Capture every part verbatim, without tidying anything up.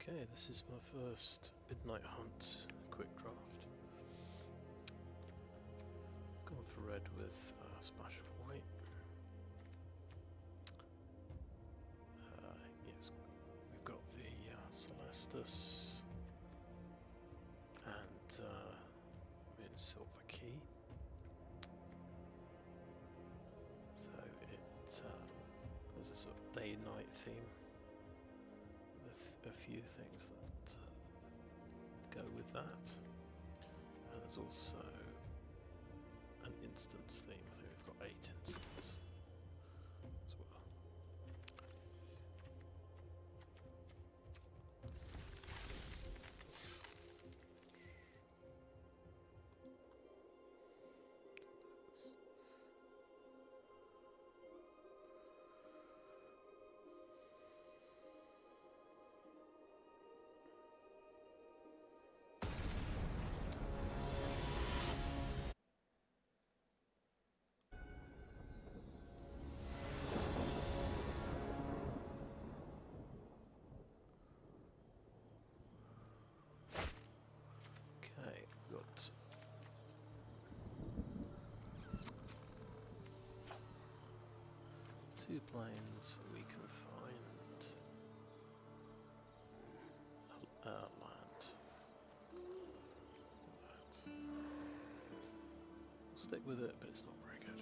Okay, this is my first Midnight Hunt quick draft. Gone for red with a splash of white. Uh, yes, we've got the uh, Celestus and uh, Moonsilver Key. So it uh, there's a sort of day-night theme. A few things that uh, go with that, and there's also an instance theme. I think we've got eight instances as well. Two planes we can find uh, land. That. We'll stick with it, but it's not very good.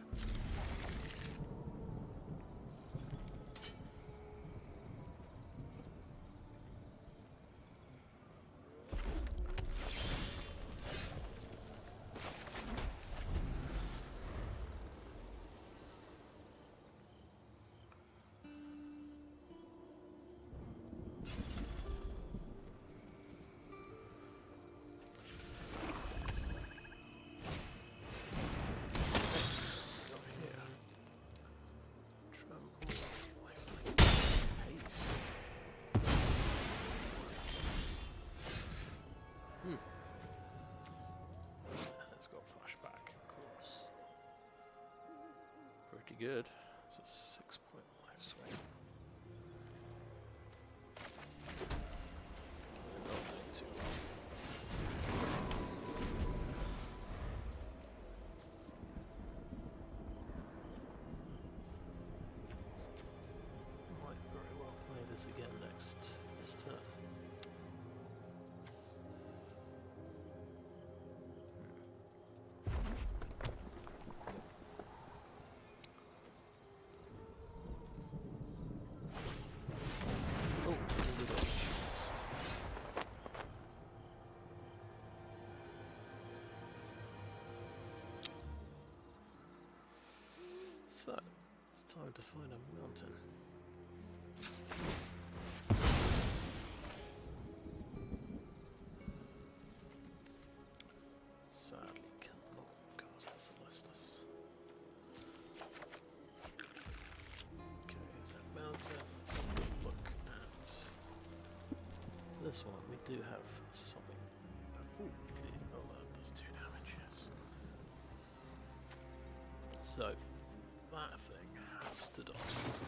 Pretty good. It's a six point life swing. Not doing too well. So, might very well play this again next this turn. So, it's time to find a mountain. Sadly cannot cast the Celestus. Okay, is that mountain? Let's have a look at this one. We do have something. Oh, oh, that does two damage, yes. So, that thing has stood up.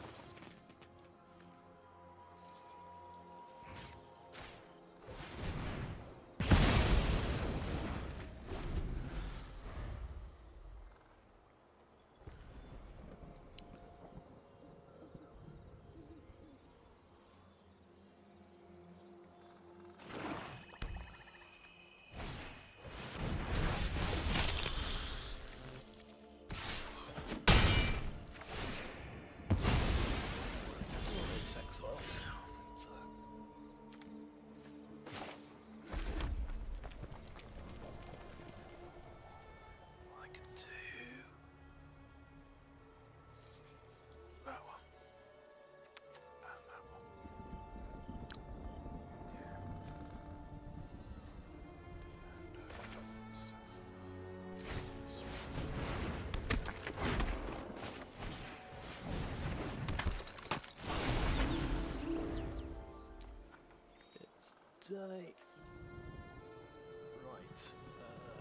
Day. Right. Uh,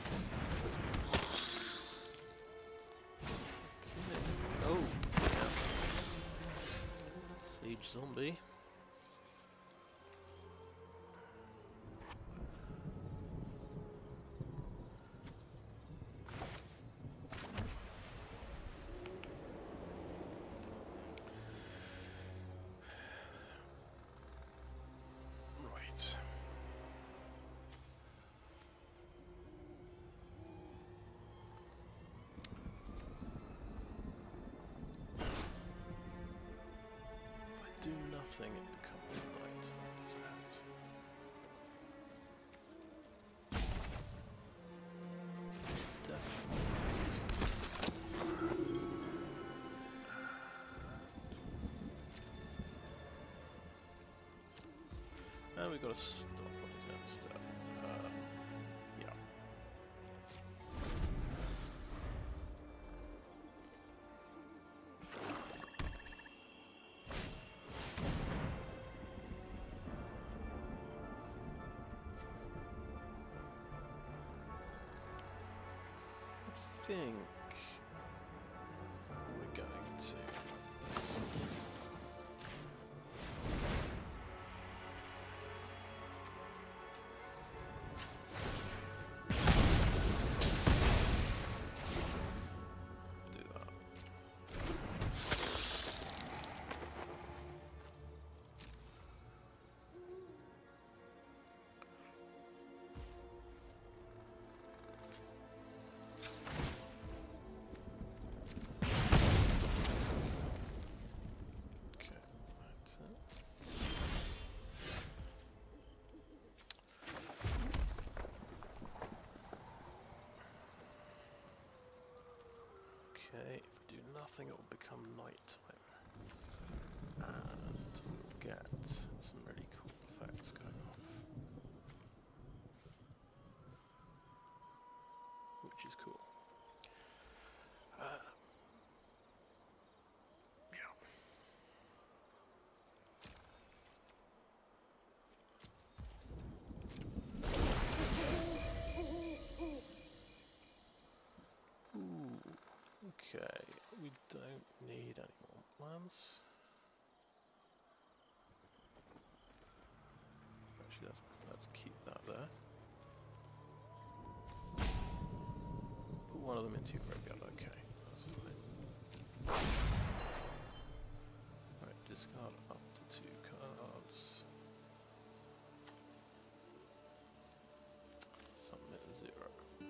okay. Oh. Yeah. zombie. Right. Do nothing, it becomes light. What is that? Definitely and we've got to stop on his own step. Um, yeah. I think we're going to do that. Okay, if we do nothing, it will become night time. And we'll get some really cool effects going off. Which is cool. Uh, yeah. Okay, we don't need any more plans. Actually, let's, let's keep that there. Put one of them into your graveyard, okay, that's fine. Right, discard up to two cards. Submit a zero.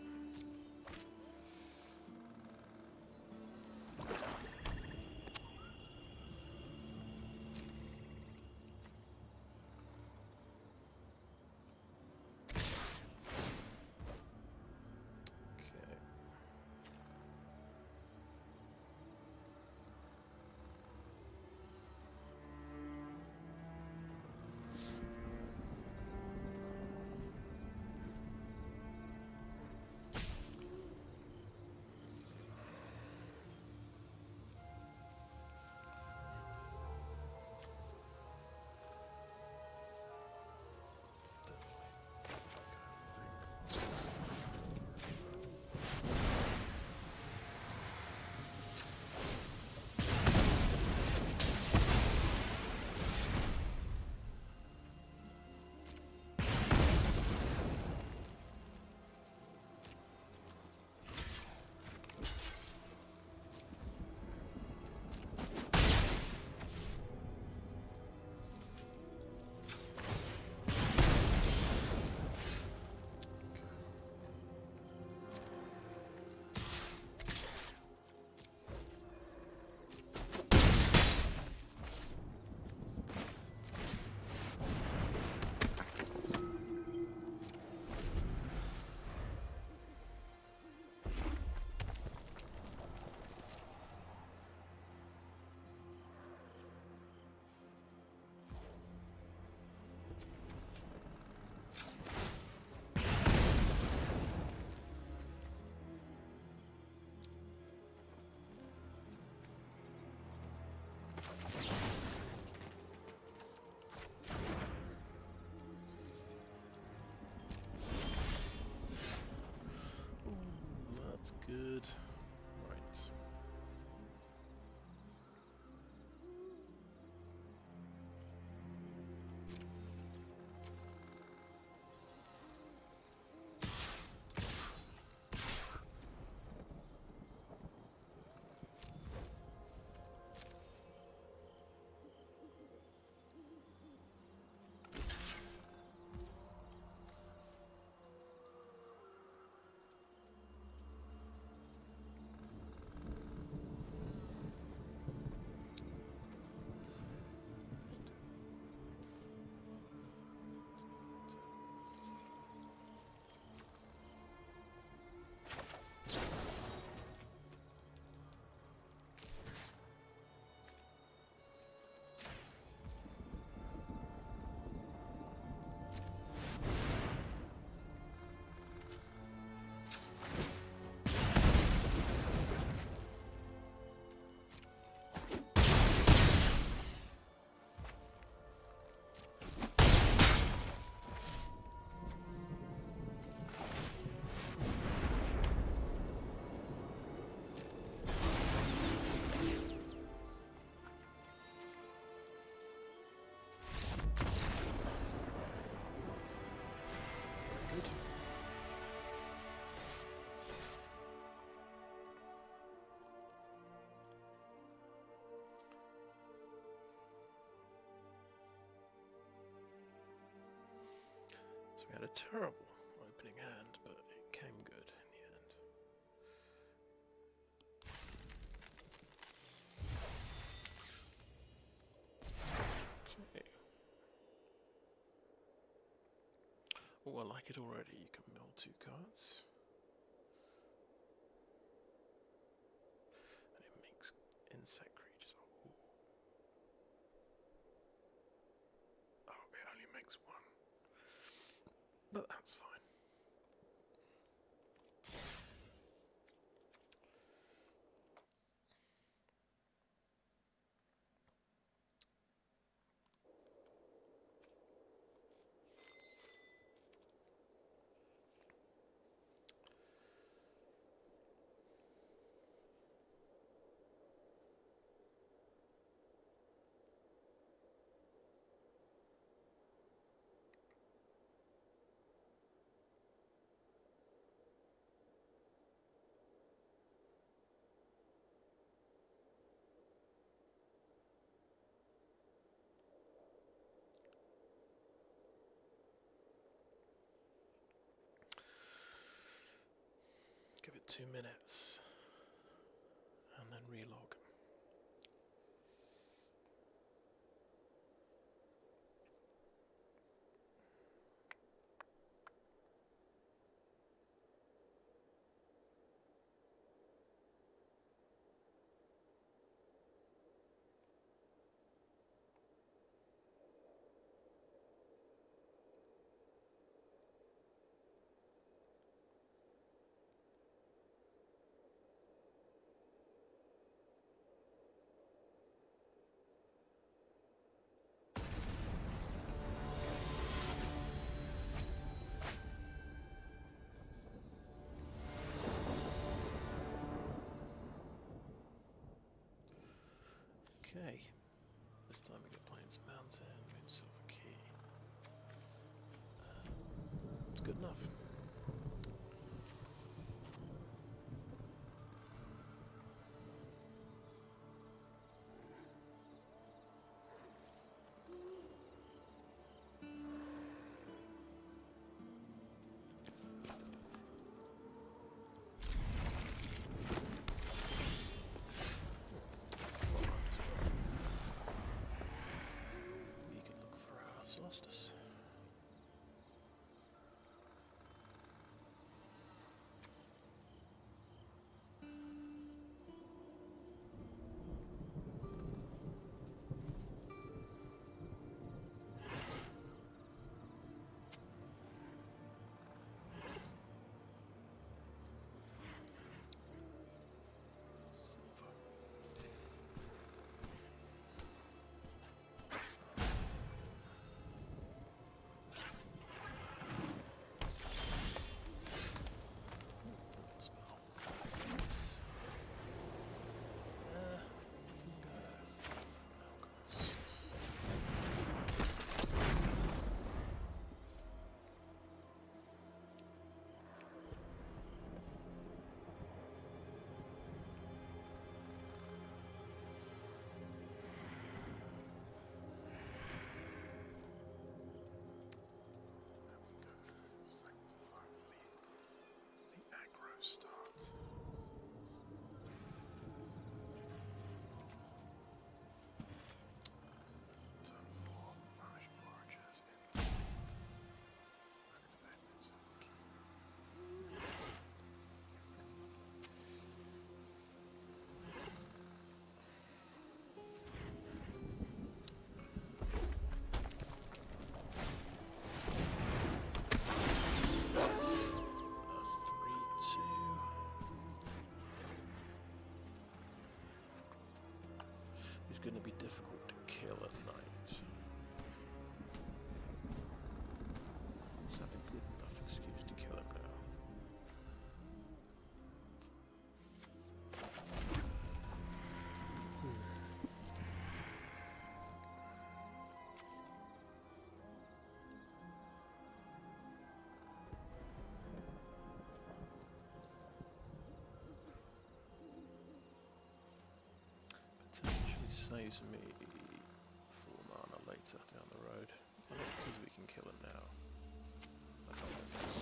Good. Right. had a terrible opening hand, but it came good in the end. Okay. Oh, I like it already. You can mill two cards. And it makes insect creatures. Oh, oh it only makes one. But that's fine. Give it two minutes and then relog. Okay, this time we get Plains Mountain, Moonsilver Key. Um, it's good enough. Celestus. Start. Turn four, Famished Foragers in. Activate Moonsilver Key. Going to be difficult to kill at night. Is that a good enough excuse to kill him now? Hmm. Potentially saves me four mana later down the road. Because we can kill him now. That's not this.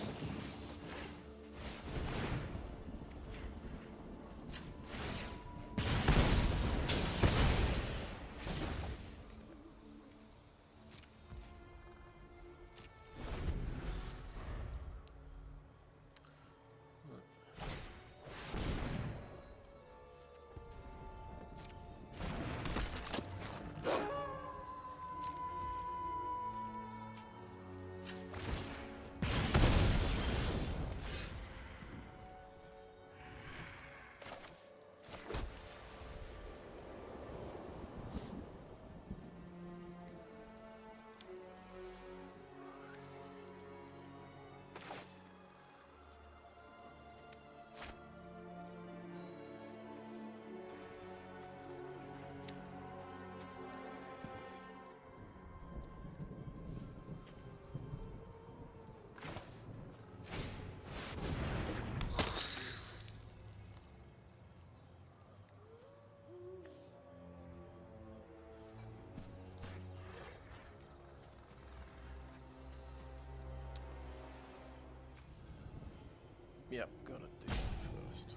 Yep, gotta do that first.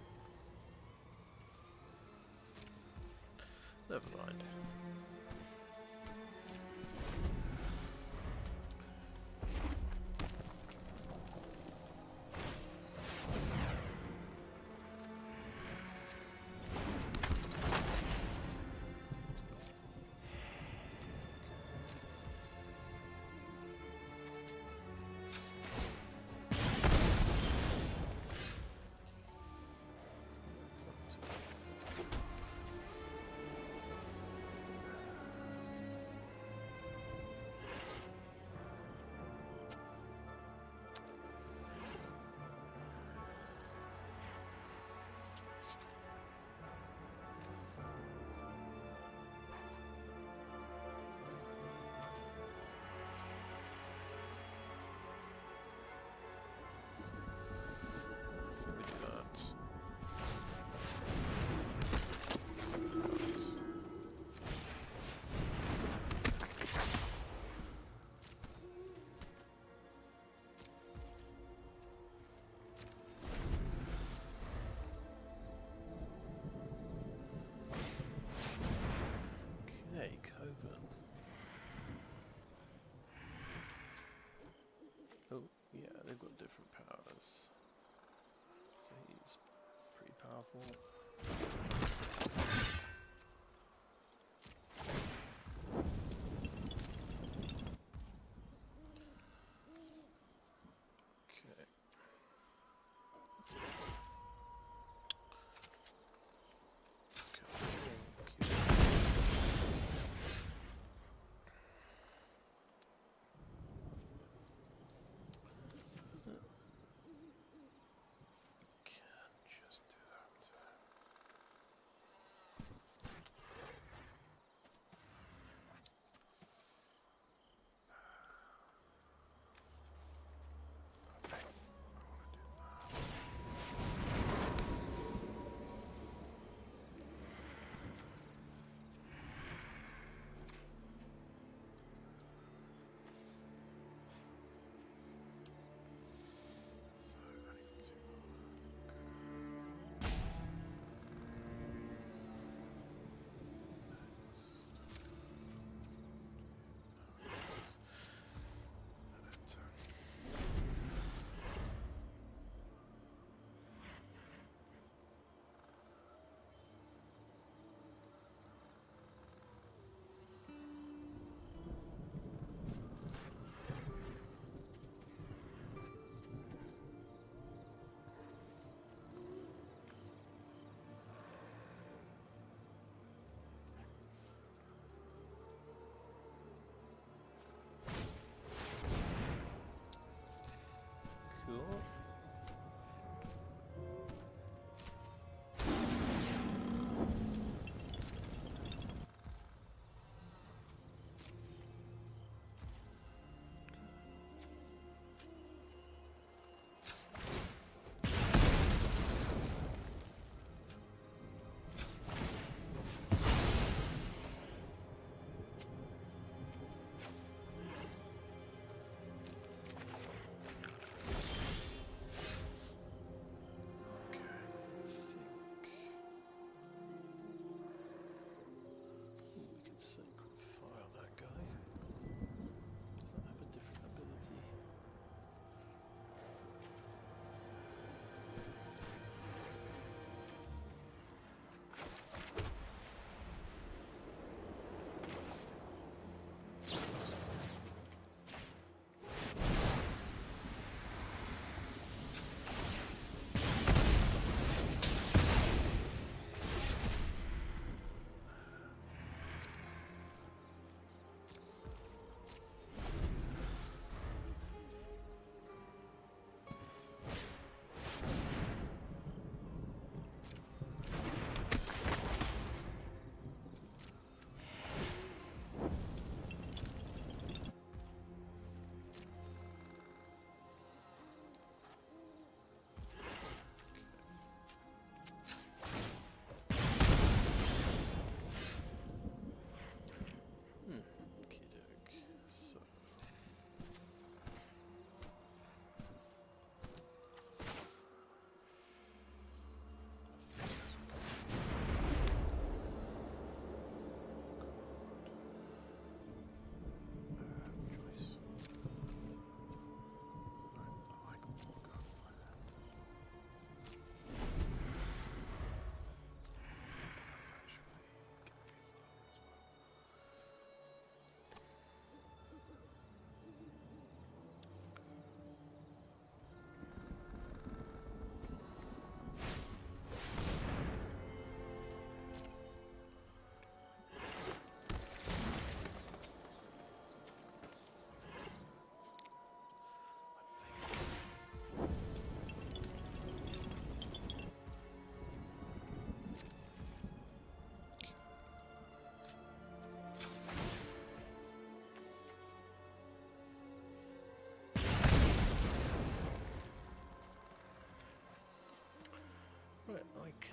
Never mind. So we do that. Okay, Coven. Oh, yeah, they've got different powers. So he's pretty powerful. Okay. Just do that.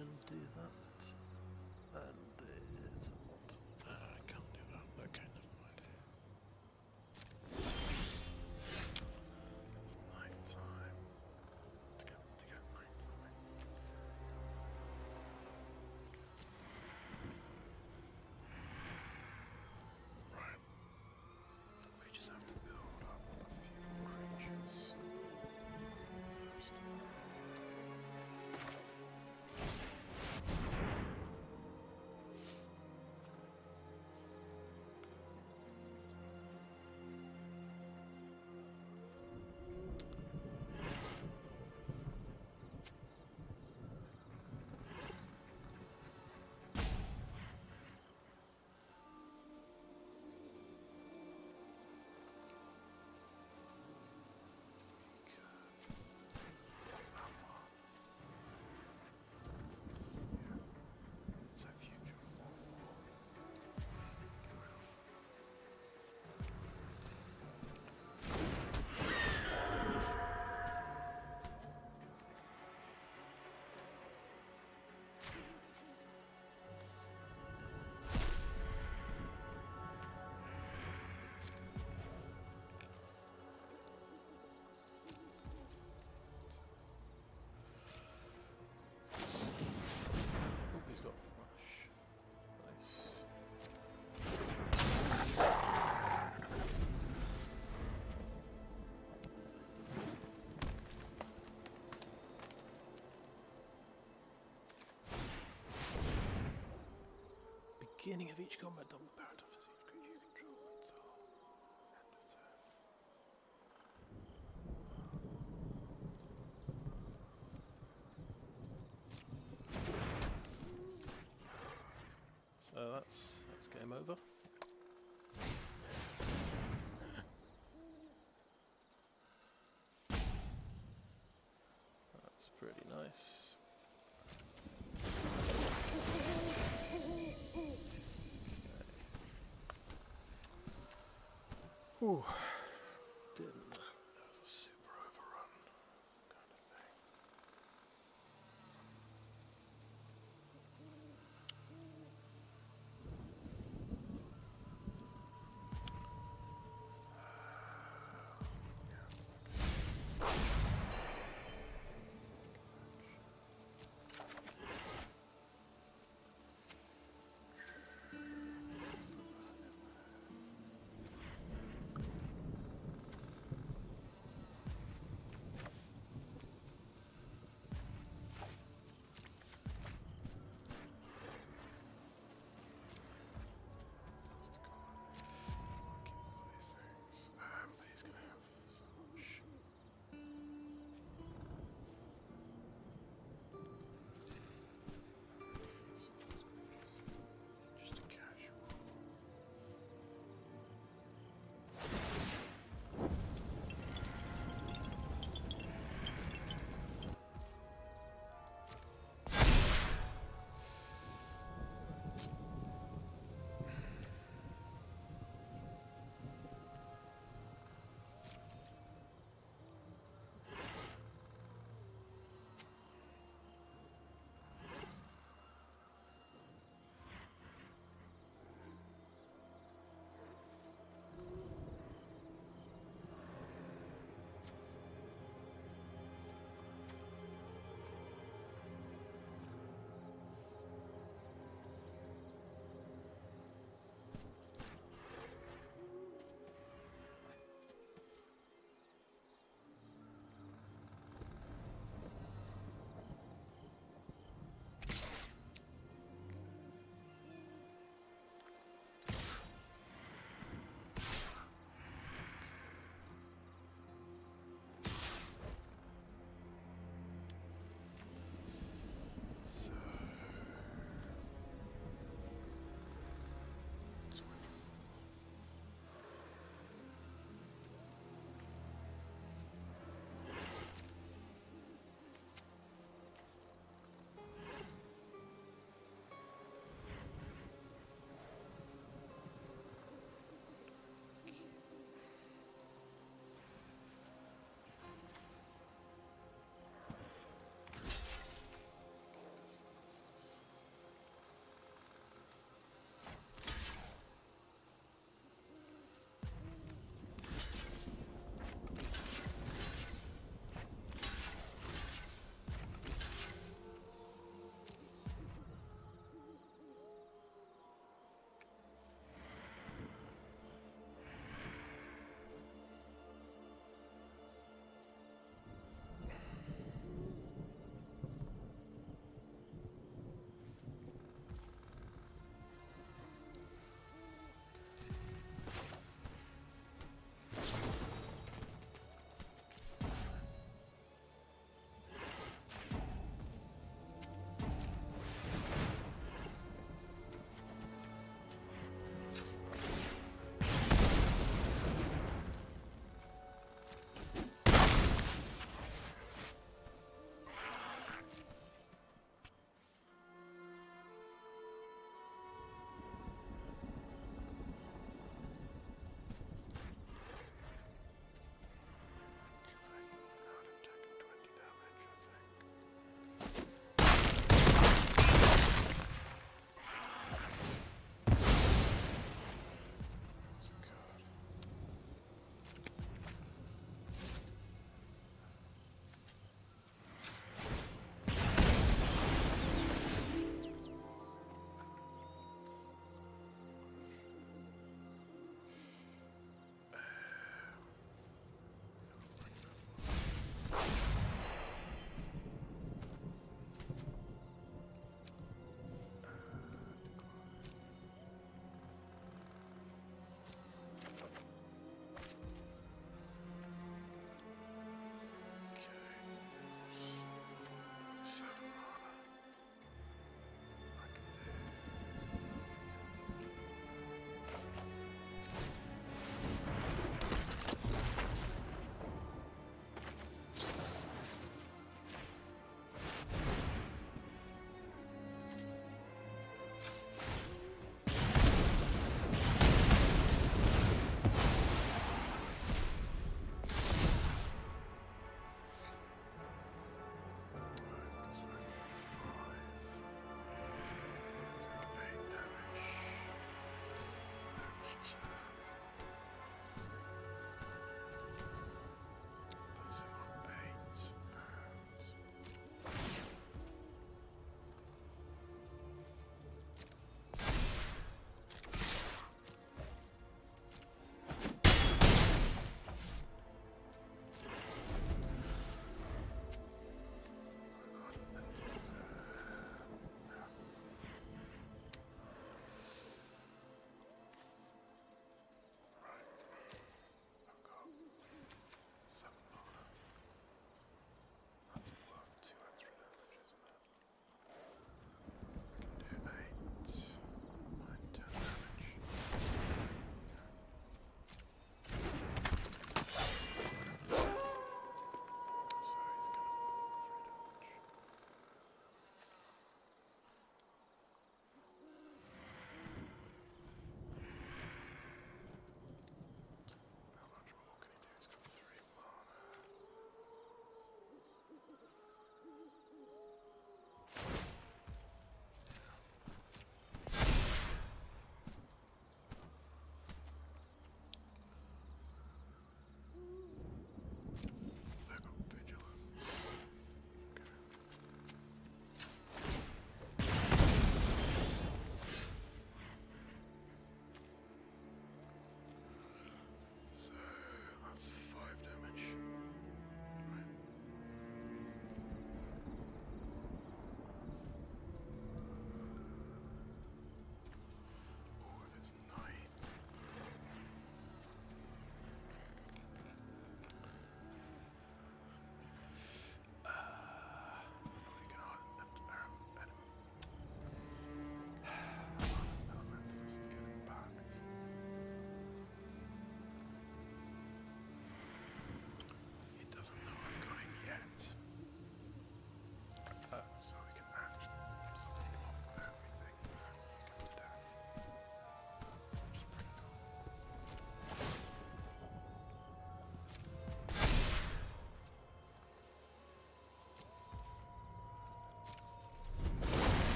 can do that, and it's a mod. Uh, I can't do that. Okay, never mind. It's night time. To go, to go, night time. Right. We just have to build up a few creatures first. It's a future four four. Oh, he's got flash. Nice. Beginning of each combat, double the power of each creature you control until end of turn. So that's that's game over. That's pretty nice. Ooh, didn't know that was a super overrun kind of thing.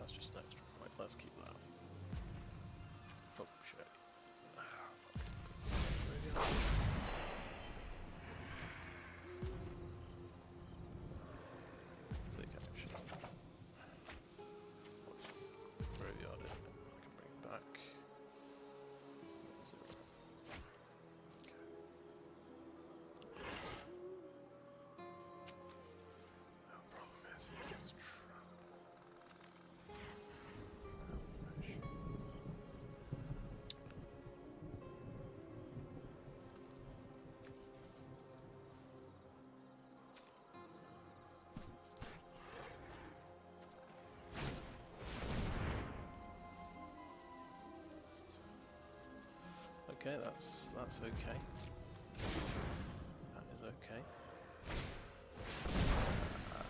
that's just an extra point. Let's keep that. Oh shit. Ah, fuck. Take action. Graveyard it. I can bring it back. Zero. Okay. Our problem is if he gets trapped. Fish. Okay, that's that's okay. That is okay. Uh,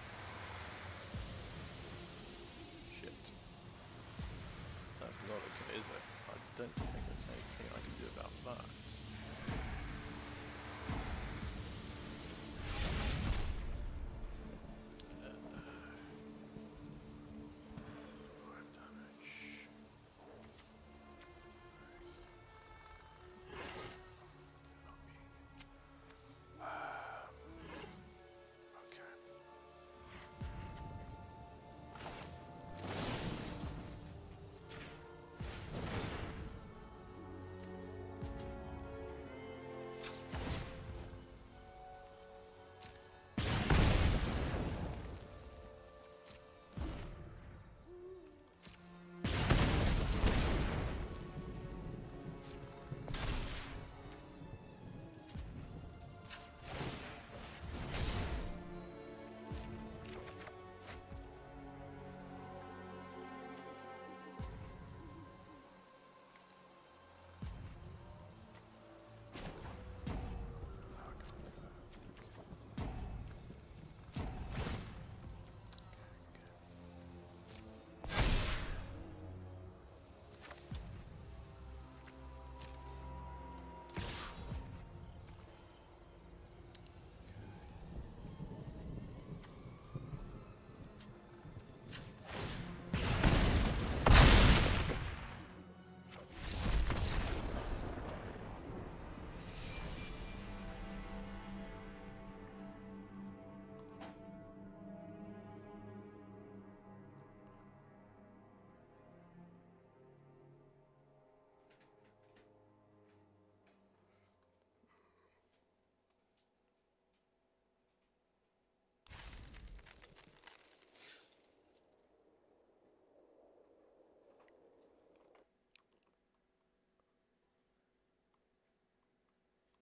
shit. That's not okay, is it? I don't think there's anything I can do about that.